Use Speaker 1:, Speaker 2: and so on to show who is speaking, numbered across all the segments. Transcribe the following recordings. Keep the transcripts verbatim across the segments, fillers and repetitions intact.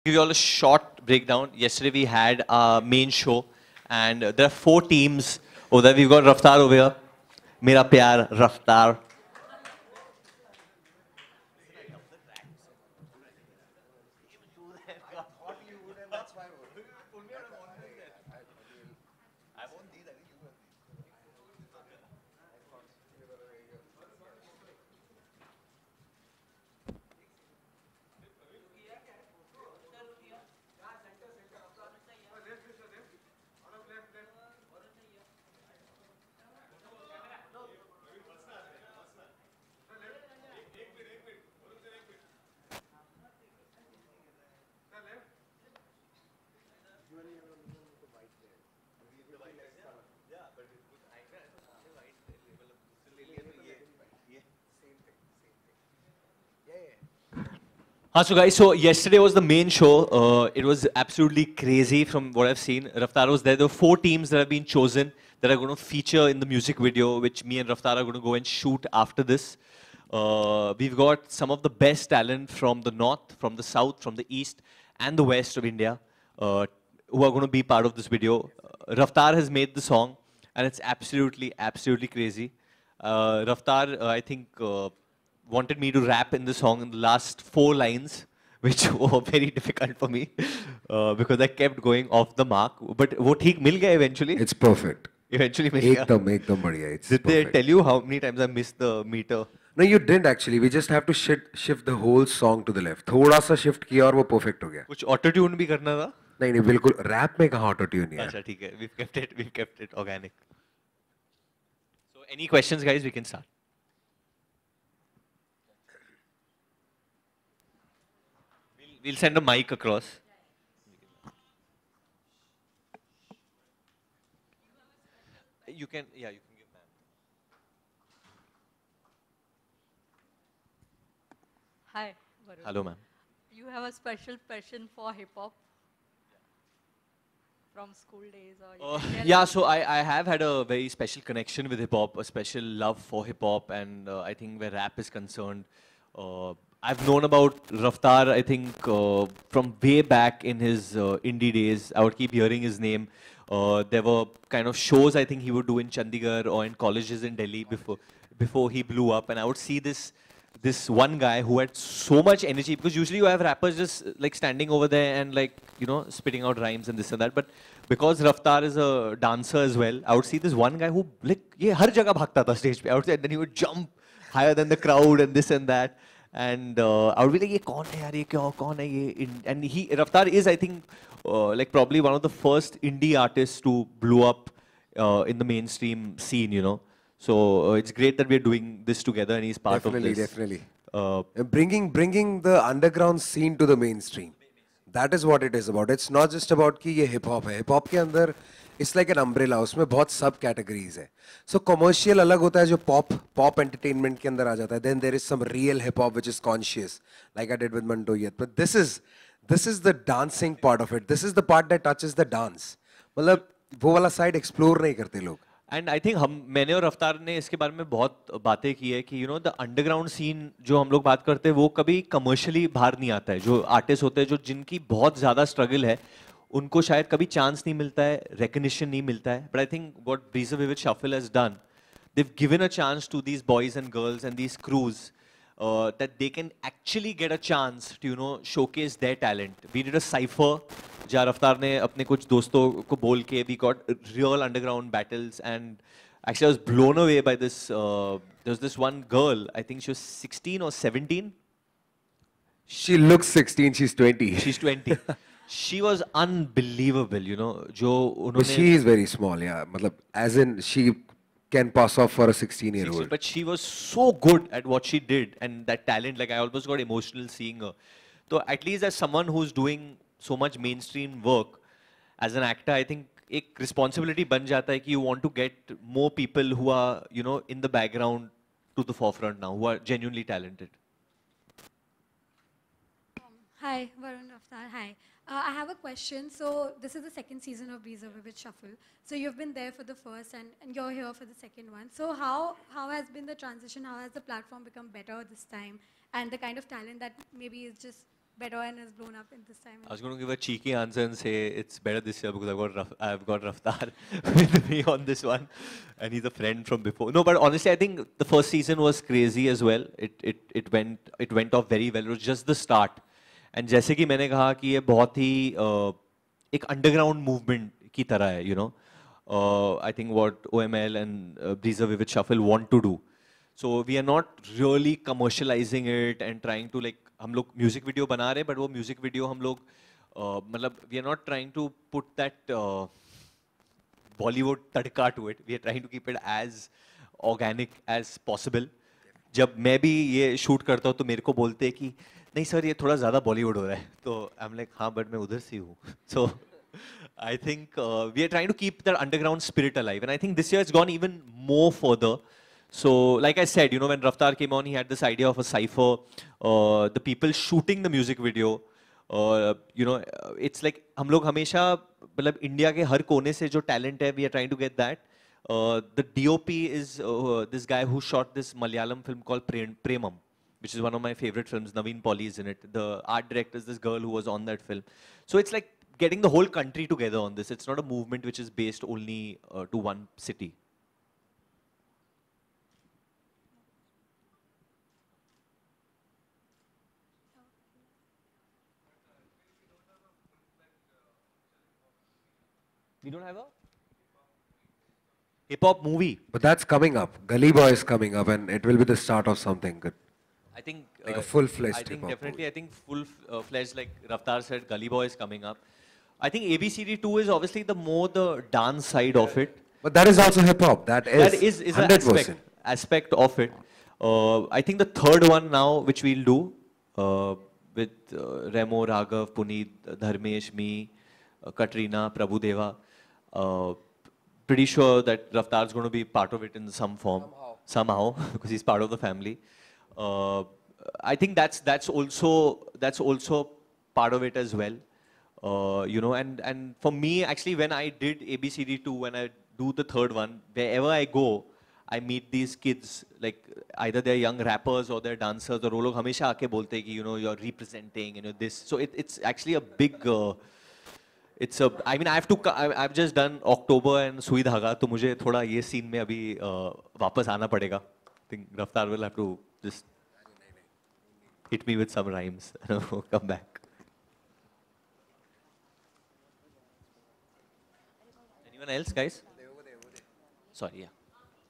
Speaker 1: Give you all a short breakdown. Yesterday we had our main show, and uh, there are four teams over there. We've got Raftar over here. Mera pyar, Raftar. Huh, so guys, so yesterday was the main show. Uh, it was absolutely crazy from what I've seen. Raftar was there. There were four teams that have been chosen that are going to feature in the music video, which me and Raftar are going to go and shoot after this. Uh, we've got some of the best talent from the north, from the south, from the east, and the west of India uh, who are going to be part of this video. Uh, Raftar has made the song, and it's absolutely, absolutely crazy. Uh, Raftar, uh, I think, uh, wanted me to rap in the song in the last four lines, which were very difficult for me uh, because I kept going off the mark. But वो ठीक मिल गया eventually.
Speaker 2: It's perfect.
Speaker 1: Eventually मिल गया.
Speaker 2: एकदम एकदम बढ़िया. It's
Speaker 1: Did
Speaker 2: perfect.
Speaker 1: they tell you how many times I missed the meter?
Speaker 2: No, you didn't actually. We just have to shift shift the whole song to the left. थोड़ा सा shift किया और वो perfect हो गया.
Speaker 1: कुछ auto tune भी करना था?
Speaker 2: नहीं नहीं बिल्कुल rap में कहाँ auto tune है?
Speaker 1: अच्छा ठीक है. We've kept it. We've kept it organic. So any questions, guys? We can start. We'll send a mic across. You can, yeah, you can give ma'am.
Speaker 3: Hi, Varun.
Speaker 1: Hello, ma'am.
Speaker 3: You have a special passion for hip hop from school days, or you
Speaker 1: Uh,
Speaker 3: can tell
Speaker 1: yeah,
Speaker 3: us?
Speaker 1: so I, I have had a very special connection with hip hop, a special love for hip hop, and uh, I think where rap is concerned, uh, I've known about Raftar, I think, uh, from way back in his uh, indie days. I would keep hearing his name. Uh, there were kind of shows I think he would do in Chandigarh or in colleges in Delhi before before he blew up, and I would see this this one guy who had so much energy, because usually you have rappers just uh, like standing over there and like, you know, spitting out rhymes and this and that, but because Raftar is a dancer as well, I would see this one guy who like ye har jagah bhagta tha stage pe. I would say, and then he would jump higher than the crowd and this and that, and uh, I would be like, ye kaun hai yaar, ye kya, kaun hai ye? In- and he, Raftar is, I think, uh, like probably one of the first indie artists to blow up uh, in the mainstream scene, you know. So uh, it's great that we're doing this together, and he's part
Speaker 2: Definitely,
Speaker 1: of this.
Speaker 2: definitely.
Speaker 1: Uh,
Speaker 2: And bringing bringing the underground scene to the mainstream. That is what it is about. It's not just about कि ये hip hop है. Hip hop के अंदर it's like an umbrella. उसमें बहुत sub categories है. So commercial अलग होता है जो pop pop entertainment के अंदर आ जाता है. Then there is some real hip hop which is conscious, like I did with Manto Yet. But this is this is the dancing part of it. This is the part that touches the dance. मतलब वो वाला side explore नहीं करते लोग.
Speaker 1: And I think हम मैंने और रफ्तार ने इसके बारे में बहुत बातें की है कि you know the underground scene जो हम लोग बात करते हैं वो कभी कमर्शियली बाहर नहीं आता है. जो आर्टिस्ट होते हैं जो जिनकी बहुत ज़्यादा स्ट्रगल है उनको शायद कभी चांस नहीं मिलता है, रिकग्निशन नहीं मिलता है. But I think what Breezer Vivid Shuffle has done, they've given a chance to these boys and girls and these crews uh, that they can actually get a chance to, you know, showcase their talent. We did a cypher जहाँ रफ्तार ने अपने कुछ दोस्तों को बोल के we got real underground battles, and actually I was blown away by this. Uh, there was this one girl, I think she was sixteen or seventeen.
Speaker 2: She looks sixteen, she's twenty.
Speaker 1: She's twenty. She was unbelievable, you know. जो
Speaker 2: But
Speaker 1: उन्होंने
Speaker 2: she is very small, yeah. मतलब, as in, she can pass off for a sixteen year old.
Speaker 1: But she was so good at what she did, and that talent, like I almost got emotional seeing her. So at least as someone who's doing so much mainstream work, as an actor, I think एक responsibility बन जाता है कि you want to get more people who are, you know, in the background to the forefront now, who are genuinely talented.
Speaker 4: Hi, Varun Raftar. Hi. Uh, I have a question. So this is the second season of Breezer Vivid Shuffle. So you've been there for the first, and, and you're here for the second one. So how how has been the transition? How has the platform become better this time? And the kind of talent that maybe is just better and has blown up in this time?
Speaker 1: I was going to give a cheeky answer and say it's better this year because I've got Raf- I've got Raftar with me on this one, and he's a friend from before. No, but honestly, I think the first season was crazy as well. It it it went it went off very well. It was just the start, and जैसे कि मैंने कहा कि ये बहुत ही uh, एक underground movement की तरह है, you know. Uh, I think what O M L and uh, Breezer Vivid Shuffle want to do. So we are not really commercializing it and trying to like हम लोग music video बना रहे हैं but वो music video हम लोग uh, मतलब we are not trying to put that uh, Bollywood tadka to it. We are trying to keep it as organic as possible. जब मैं भी ये shoot करता हूँ तो मेरे को बोलते हैं कि नहीं सर ये थोड़ा ज़्यादा Bollywood हो रहा है तो I'm like हाँ but मैं उधर से हूँ. So I think uh, we are trying to keep that underground spirit alive and I think this year it's gone even more further. So, like I said, you know, when Raftar came on, he had this idea of a cipher. Uh, the people shooting the music video, uh, you know, uh, it's like हम लोग हमेशा मतलब India के हर कोने से जो talent है, we are trying to get that. Uh, the D O P is uh, this guy who shot this Malayalam film called Pre- Premam, which is one of my favorite films. Naveen Pauly is in it. The art director is this girl who was on that film. So it's like getting the whole country together on this. It's not a movement which is based only uh, to one city. We don't have a hip hop movie.
Speaker 2: But that's coming up. Gully Boy is coming up, and it will be the start of something good.
Speaker 1: I think
Speaker 2: Like
Speaker 1: uh,
Speaker 2: a full-fledged
Speaker 1: I think
Speaker 2: hip-hop
Speaker 1: definitely. I think full uh, fledged, like Raftar said, Gully Boy is coming up. I think A B C D two is obviously the more the dance side of it.
Speaker 2: But that is also hip hop. That is
Speaker 1: That is is an aspect aspect of it. Uh, I think the third one now, which we'll do uh, with uh, Remo, Raghav, Puneet, Dharmesh, me, uh, Katrina, Prabhudeva. Uh, pretty sure that Raftar is going to be part of it in some form, somehow, somehow because he's part of the family. Uh, I think that's that's also that's also part of it as well. Uh, you know, and and for me, actually, when I did A B C D two, when I do the third one, wherever I go, I meet these kids, like either they're young rappers or they're dancers, or वो लोग हमेशा आके बोलते हैं कि you know you're representing, you know this. So it, it's actually a big. Uh, It's a. I mean, I have to. I- I've just done October and Sui Dhaga, तो मुझे थोड़ा ये scene में अभी uh, वापस आना पड़ेगा. I think Raftar will have to just hit me with some rhymes and I'll come back. Anyone else, guys? Sorry, yeah.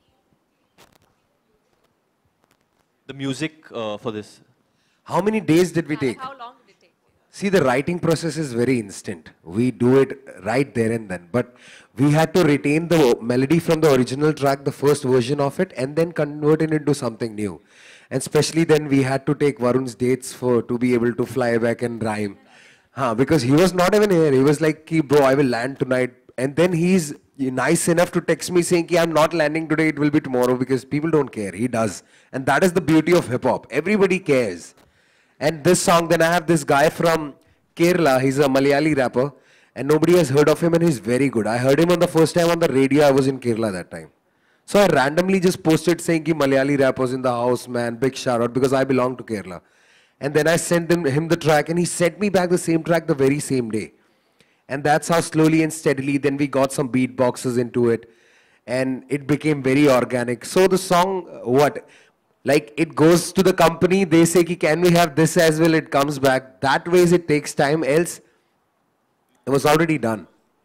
Speaker 1: The music uh, for this.
Speaker 2: How many days did we
Speaker 3: Yeah,
Speaker 2: take?
Speaker 3: how long did it take?
Speaker 2: See, the writing process is very instant. We do it right there and then. But we had to retain the melody from the original track, the first version of it, and then convert it into something new. And especially then we had to take Varun's dates for to be able to fly back and rhyme. Huh, because he was not even here. He was like, "Ki, bro, I will land tonight." And then he's nice enough to text me saying, Ki, I'm not landing today, it will be tomorrow, because people don't care. He does. And that is the beauty of hip hop. Everybody cares. And this song, then I have this guy from Kerala, he's a Malayali rapper, and nobody has heard of him, and he's very good. I heard him on the first time on the radio. I was in Kerala that time. So I randomly just posted saying ki Malayali rappers in the house, man, big shout out, because I belong to Kerala. And then I sent him, him the track, and he sent me back the same track the very same day. And that's how slowly and steadily, then we got some beatboxes into it, and it became very organic. So the song, uh, what? Like, it goes to the company, they say, ki, can we have this as well? It comes back. That ways it takes time, else it was already done.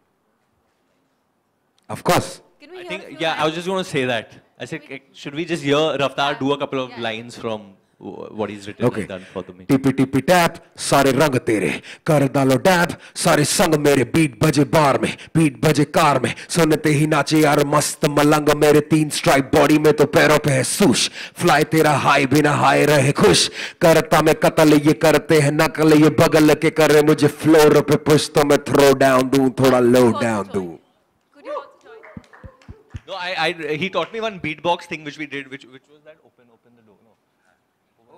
Speaker 2: Of course.
Speaker 3: Can we
Speaker 1: I
Speaker 3: hear a
Speaker 1: think,
Speaker 3: few
Speaker 1: yeah, I was
Speaker 3: lines?
Speaker 1: just going to say that. I said, eh, should we just hear Raftar do a couple of
Speaker 3: Yeah.
Speaker 1: lines from wh- what he's written
Speaker 2: Okay.
Speaker 1: and done for the me?
Speaker 2: टिपी टिपी टैप सारे रंग तेरे कर डालो dab सारे संग मेरे बीट बजे बार में बीट बजे कार में सुनते ही नाचे यार मस्त मलंग मेरे तीन स्ट्राइक बॉडी में तो पैरों पे है सूश फ्लाई तेरा हाई बिना हाई रहे खुश करता मैं कतल ये करते हैं नकल ये बगल के करे मुझे फ्लोर पे पुश तो मैं थ्रो डाउन दूं थोड़ा लो डाउन दूं.
Speaker 3: Could you also join?
Speaker 1: No, I, I, he taught me one beatbox thing which we did, which, which was that open, open the door. No.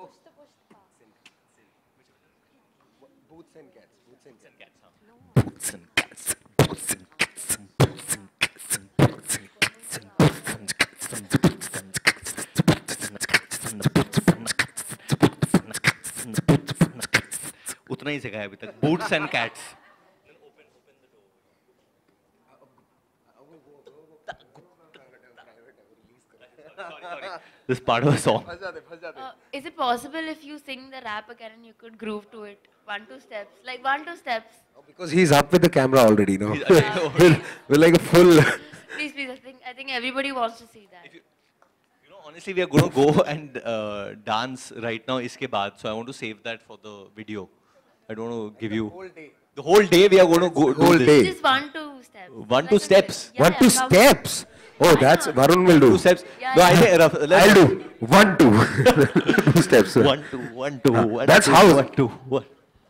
Speaker 2: Boots and cats. Boots and cats.
Speaker 1: Boots and cats, boots and cats, boots and cats, boots and cats, boots and cats, boots and cats, boots and cats, boots and cats, boots and cats, boots and cats, boots and cats, boots and cats. उतना उतना ही सिखाया अभी तक. Boots and cats. This part of the song.
Speaker 3: Uh, is it possible if you sing the rap again and you could groove to it? One, two steps. Like one, two steps.
Speaker 2: Because he's up with the camera already, no?
Speaker 1: He's-
Speaker 2: we're, we're like a full...
Speaker 3: Please, please. I think, I think everybody wants to see that.
Speaker 1: If you, you know, honestly, we are going to go and uh, dance right now iske baad. So I want to save that for the video. I don't want to give you... Whole day. The whole day we are going to go do
Speaker 2: Whole
Speaker 1: this.
Speaker 2: day.
Speaker 3: Just one, two steps.
Speaker 1: One,
Speaker 3: Like
Speaker 1: two
Speaker 3: a
Speaker 1: steps.
Speaker 3: bit. Yeah,
Speaker 2: One,
Speaker 3: yeah,
Speaker 2: two
Speaker 3: come-
Speaker 2: steps. Oh,
Speaker 3: Why
Speaker 2: that's
Speaker 3: not?
Speaker 2: Varun will do.
Speaker 1: Two steps.
Speaker 3: Yeah,
Speaker 1: no, I
Speaker 3: yeah.
Speaker 1: think... Raf, let's-
Speaker 2: I'll do. One, two. Two steps. sir.
Speaker 1: One, two, one, two, one,
Speaker 2: that's
Speaker 1: two,
Speaker 2: how-
Speaker 1: one, two, one.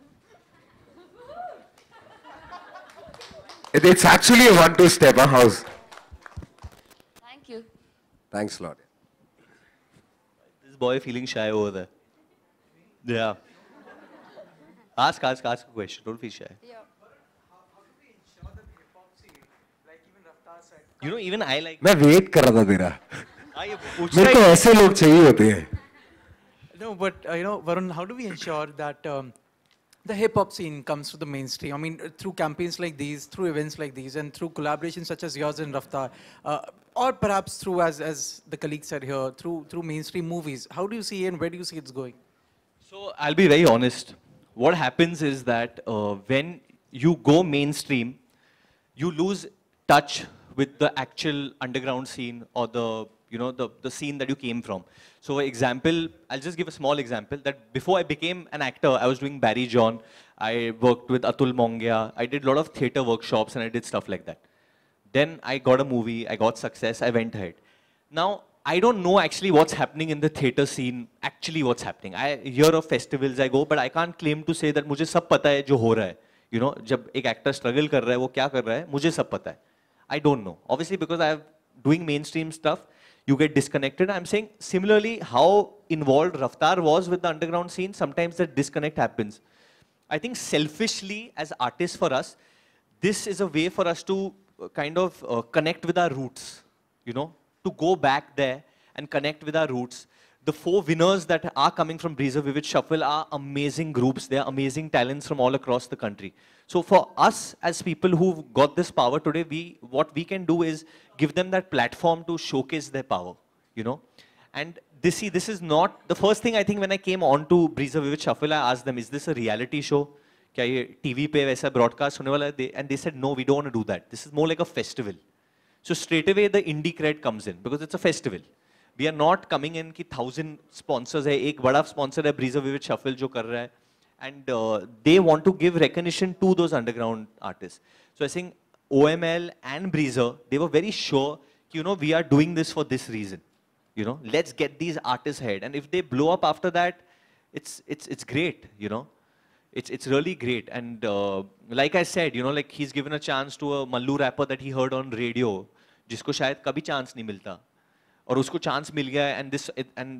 Speaker 2: It, it's actually a one, two step, huh, house.
Speaker 3: Thank you.
Speaker 2: Thanks a lot.
Speaker 1: This boy feeling shy over there. Yeah. Ask, ask, ask a question. Don't feel shy.
Speaker 3: Yeah.
Speaker 1: You know, even I like...
Speaker 2: मैं wait कर रहा था तेरा
Speaker 1: हाँ, ये पूछ
Speaker 2: मेरे को
Speaker 1: रहा है-
Speaker 2: ऐसे लोग चाहिए होते हैं
Speaker 5: No, but uh, you know, Varun, how do we ensure that um, the hip hop scene comes to the mainstream? I mean, uh, through campaigns like these, through events like these, and through collaborations such as yours and Raftar, uh, or perhaps through, as as the colleague said here, through through mainstream movies. How do you see and where do you see it's going?
Speaker 1: So I'll be very honest. What happens is that uh, when you go mainstream, you lose touch with the actual underground scene or the you know the the scene that you came from. So example, I'll just give a small example that before I became an actor, I was doing Barry John. I worked with Atul Mongia. I did a lot of theater workshops and I did stuff like that. Then I got a movie, I got success, I went ahead. Now, I don't know actually what's happening in the theater scene, actually what's happening. I hear of festivals, I go, but I can't claim to say that मुझे सब पता है जो हो रहा है. You know, जब एक actor struggle कर रहा है, वो क्या कर रहा है, मुझे सब पता है. I don't know. Obviously, because I'm doing mainstream stuff, you get disconnected. I'm saying similarly, how involved Raftar was with the underground scene, sometimes that disconnect happens. I think selfishly, as artists for us, this is a way for us to uh, kind of uh, connect with our roots, you know, to go back there and connect with our roots. The four winners that are coming from Breezer Vivid Shuffle are amazing groups. They are amazing talents from all across the country. So for us as people who've got this power today, we what we can do is give them that platform to showcase their power, you know. And this, see, this is not, the first thing I think when I came on to Breezer Vivid Shuffle, I asked them, is this a reality show? क्या ये T V पे वैसा broadcast होने वाला है? They- And they said, no, we don't want to do that. This is more like a festival. So straight away the indie cred comes in because it's a festival. We are not coming in कि thousand sponsors है, एक बड़ा sponsor है Breezer Vivid Shuffle जो कर रहा है, and uh, they want to give recognition to those underground artists. So I think O M L and Breezer, they were very sure, you know, we are doing this for this reason. You know, let's get these artists ahead, and if they blow up after that, it's it's it's great. You know, it's it's really great. And uh, like I said, you know, like he's given a chance to a Mallu rapper that he heard on radio, जिसको शायद कभी chance नहीं मिलता. और उसको chance मिल गया and this and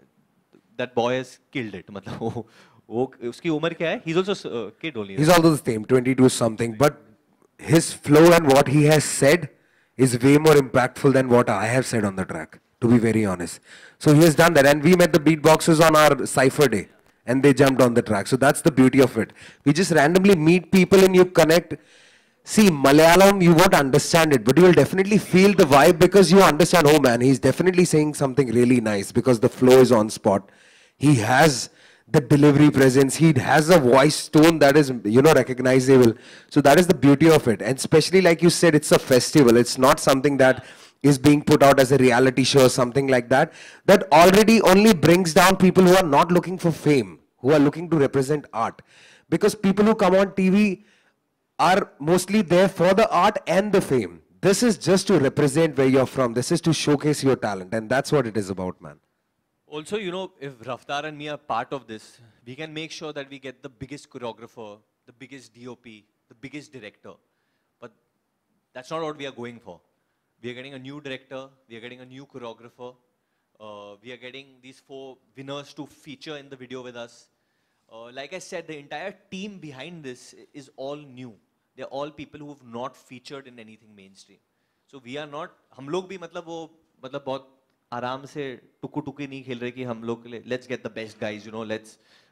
Speaker 1: that boy has killed it. मतलब वो वो उसकी उम्र क्या है? He's also a kid only.
Speaker 2: He's also the same, twenty-two something, but his flow and what he has said is way more impactful than what I have said on the track, to be very honest. So he has done that, and we met the beatboxers on our cypher day, and they jumped on the track. So that's the beauty of it. We just randomly meet people and you connect. See, Malayalam, you won't understand it, but you will definitely feel the vibe because you understand, oh man, he's definitely saying something really nice because the flow is on spot. He has the delivery presence. He has a voice tone that is, you know, recognizable. So that is the beauty of it. And especially like you said, it's a festival. It's not something that is being put out as a reality show or something like that. That already only brings down people who are not looking for fame, who are looking to represent art. Because people who come on T V are mostly there for the art and the fame. This is just to represent where you're from. This is to showcase your talent. And that's what it is about, man.
Speaker 1: Also, you know, if Raftar and me are part of this, we can make sure that we get the biggest choreographer, the biggest D O P, the biggest director. But that's not what we are going for. We are getting a new director, we are getting a new choreographer, uh, we are getting these four winners to feature in the video with us. Uh, like I said, the entire team behind this is all new. They're all people who have not featured in anything mainstream. So we are not, हम लोग भी मतलब वो मतलब बहुत आराम से टुकु टुकी नहीं खेल रहे कि हम लोग के लिए let's get the best guys, you know, let's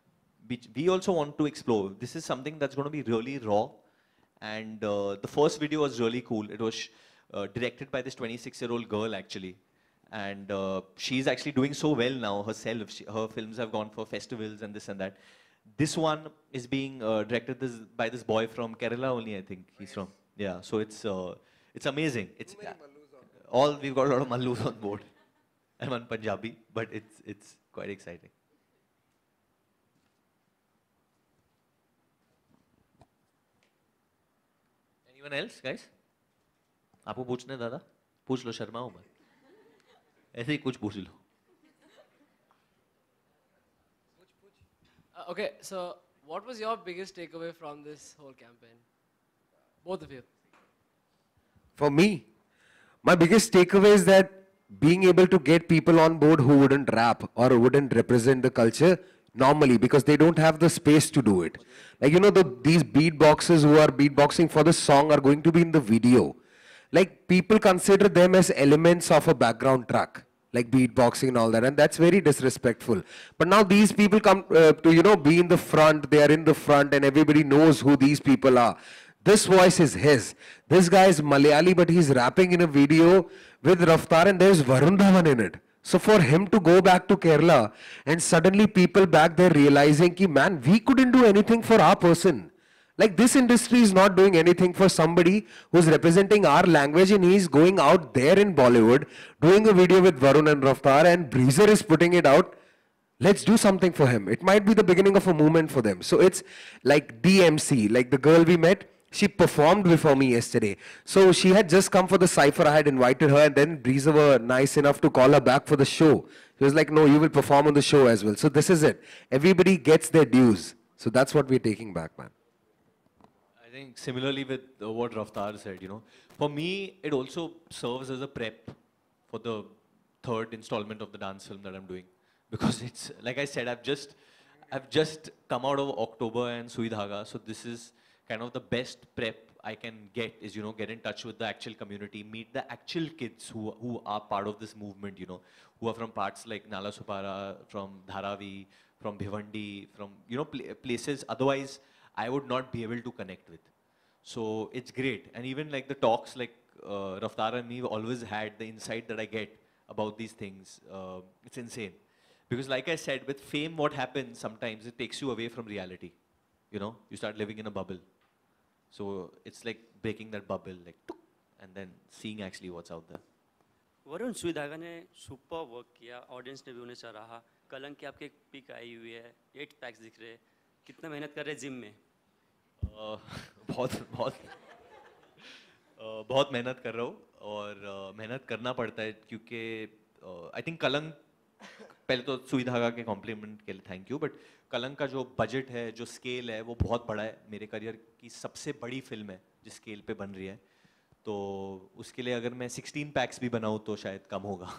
Speaker 1: which we also want to explore. This is something that's going to be really raw. And uh, the first video was really cool. It was uh, directed by this twenty-six-year-old girl, actually. And uh, she's actually doing so well now herself. She, her films have gone for festivals and this and that. This one is being uh, directed this, by this boy from Kerala only, I think he's from. Yeah, so it's uh, it's amazing. It's uh, all we've got a lot of Mallus on board. I'm on Punjabi, but it's it's quite exciting. Anyone else, guys? आपको पूछने दादा? पूछ लो, शर्माओ मत. ऐसे ही कुछ पूछ लो.
Speaker 6: Uh, okay, so what was your biggest takeaway from this whole campaign? Both of you.
Speaker 2: For me, my biggest takeaway is that being able to get people on board who wouldn't rap or wouldn't represent the culture normally because they don't have the space to do it. Like, you know, the, these beatboxers who are beatboxing for the song are going to be in the video. Like, people consider them as elements of a background track, like beatboxing and all that, and that's very disrespectful. But now these people come uh, to, you know, be in the front, they are in the front, and everybody knows who these people are. This voice is his. This guy is Malayali, but he's rapping in a video with Raftar, and there's Varun Dhawan in it. So for him to go back to Kerala, and suddenly people back there realizing, ki, man, we couldn't do anything for our person. Like, this industry is not doing anything for somebody who's representing our language, and he's going out there in Bollywood, doing a video with Varun and Raftar, and Breezer is putting it out. Let's do something for him. It might be the beginning of a movement for them. So it's like D M C, like the girl we met, she performed before me yesterday. So she had just come for the cypher, I had invited her, and then Breezer were nice enough to call her back for the show. She was like, no, you will perform on the show as well. So this is it. Everybody gets their dues. So that's what we're taking back, man.
Speaker 1: I think similarly with uh, what Raftar said, you know, for me, it also serves as a prep for the third installment of the dance film that I'm doing. Because it's, like I said, I've just, I've just come out of October and Sui Dhaga, so this is kind of the best prep I can get is, you know, get in touch with the actual community, meet the actual kids who, who are part of this movement, you know, who are from parts like Nala Supara, from Dharavi, from Bhivandi, from, you know, pl places otherwise I would not be able to connect with. So it's great. And even like the talks like uh, Raftar and me always had, the insight that I get about these things, uh, it's insane. Because like I said, with fame, what happens sometimes, it takes you away from reality. You know, you start living in a bubble. So it's like breaking that bubble, like, and then seeing actually what's out there.
Speaker 7: Varun, सुई धागा ने super work किया, audience ने भी उन्हें सराहा. कलंक की आपकी एक पिक आई हुई है, एट पैक्स दिख रहे हैं. कितना मेहनत कर रहे हैं जिम में?
Speaker 1: uh, बहुत बहुत uh, बहुत मेहनत कर रहा हूँ और uh, मेहनत करना पड़ता है क्योंकि आई थिंक कलंक, पहले तो सुई धागा के कॉम्प्लीमेंट के लिए थैंक यू, बट कलंक का जो बजट है, जो स्केल है, वो बहुत बड़ा है. मेरे करियर की सबसे बड़ी फिल्म है जिस स्केल पे बन रही है, तो उसके लिए अगर मैं सिक्सटीन पैक्स भी बनाऊँ तो शायद कम होगा.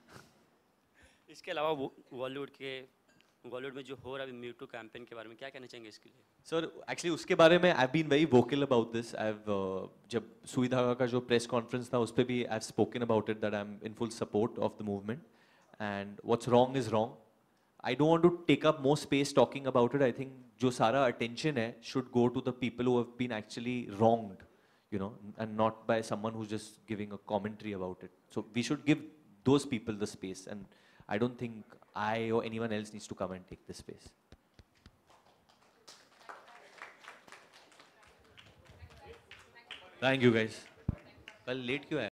Speaker 7: इसके अलावा बॉलीवुड के बॉलीवुड में जो हो रहा है मी टू कैंपेन के बारे में क्या कहना चाहेंगे इसके लिए?
Speaker 1: सर एक्चुअली उसके बारे में I have been very vocal about this. I have, जब सुई धागा का जो प्रेस कॉन्फ्रेंस था उस पर भी I have spoken about it that I am in full support of the movement, and what's wrong is wrong. I don't want to take up more space talking about it. I think जो सारा attention है should go to the people who have been actually wronged, you know, and not by someone who's just giving a commentary about it. So we should give those people the space, and I don't think I or anyone else needs to come and take this space. Thank you guys. कल late क्यों आए?